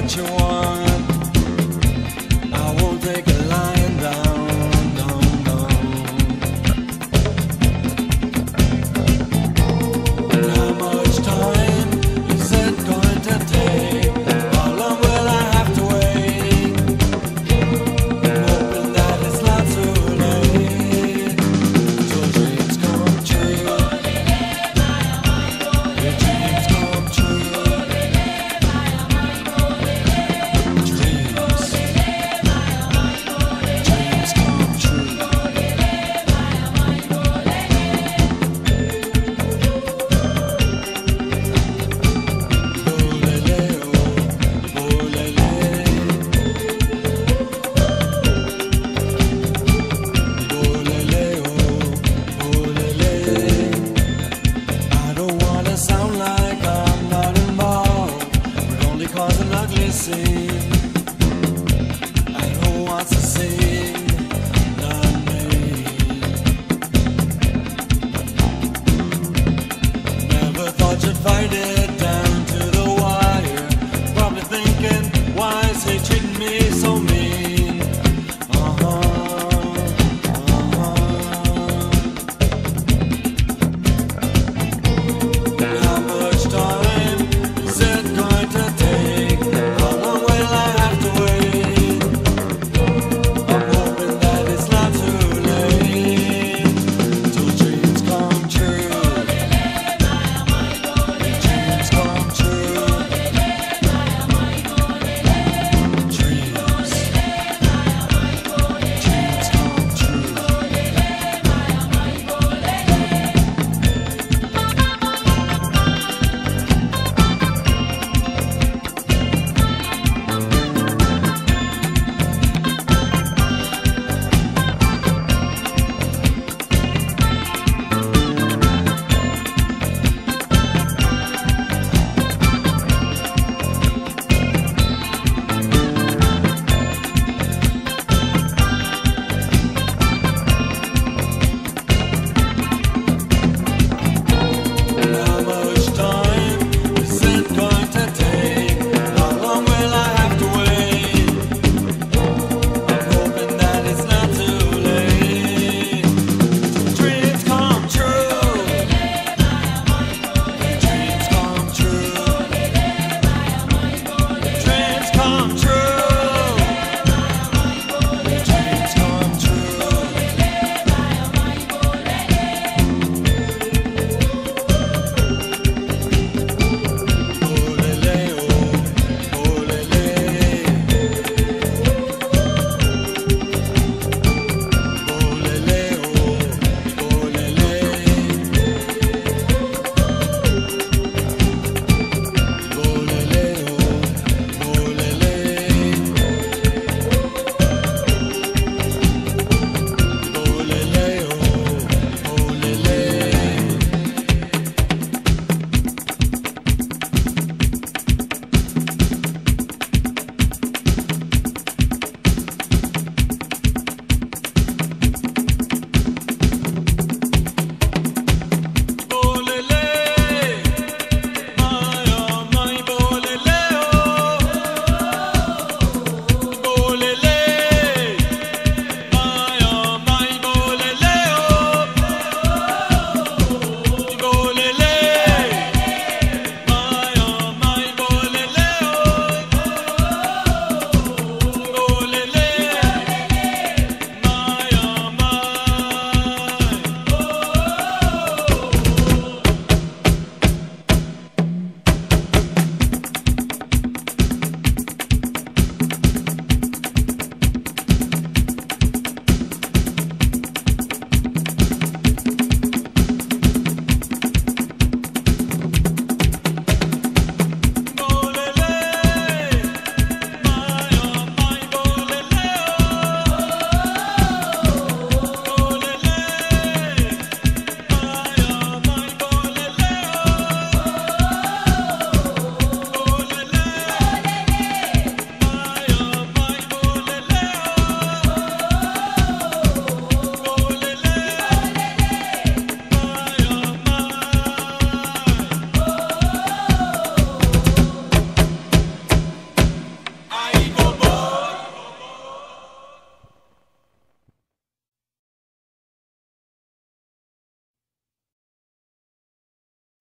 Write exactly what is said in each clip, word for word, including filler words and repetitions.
what you want. I won't take a lying down, down, down. How much time is it going to take? How long will I have to wait? Hoping that it's not too late. Till dreams come true. Your dreams come true.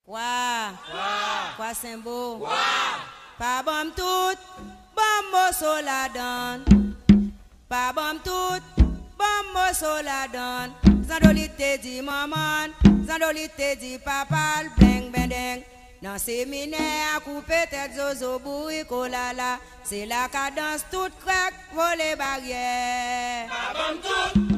Quoi? Quoi c'est beau? Pas bon tout, bon morceau la donne. Pas bon tout, bon morceau la donne. Zandolite dit maman, Zandolite dit papa, bling bling ding. Dans séminaire, couper tête zozo bourri kolala. C'est la cadence toute craque, voler barrière. Pas bon tout.